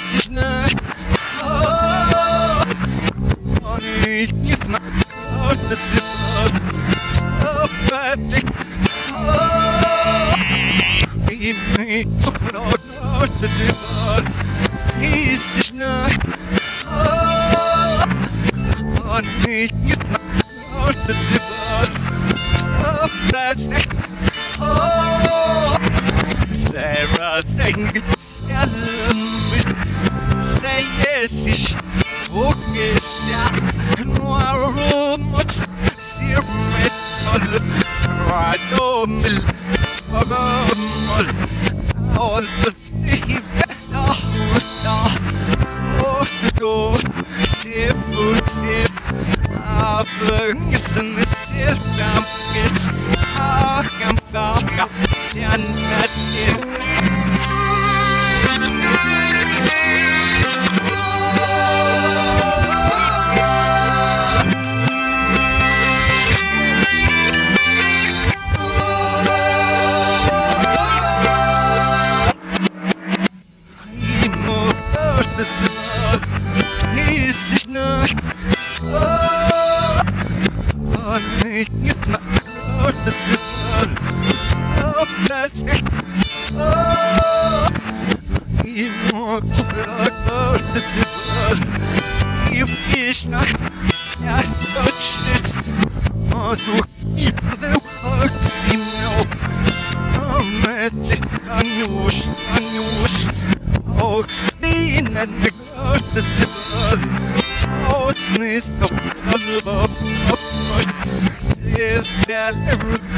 Isishna. Oh, honey, if my heart is stop fighting. Oh, we make no decision. Isishna. Oh, honey, if my heart is stop fighting. Oh, Sarah, sing, say yes, ish, okay, no, much, see, right on, all the thieves, go, safe food, safe, after missing the safe, it's, I'm back, and that's it.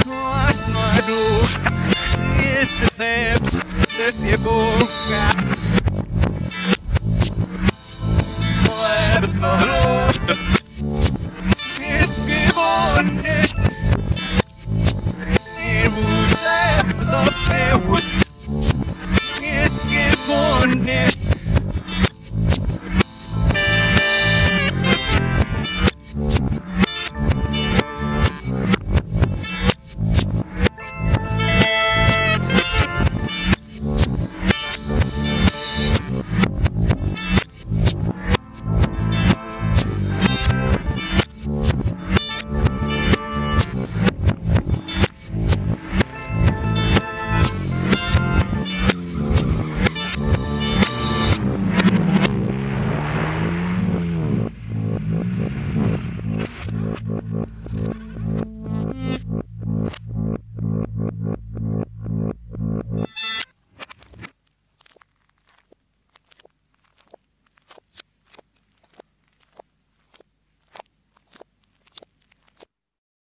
Let you go.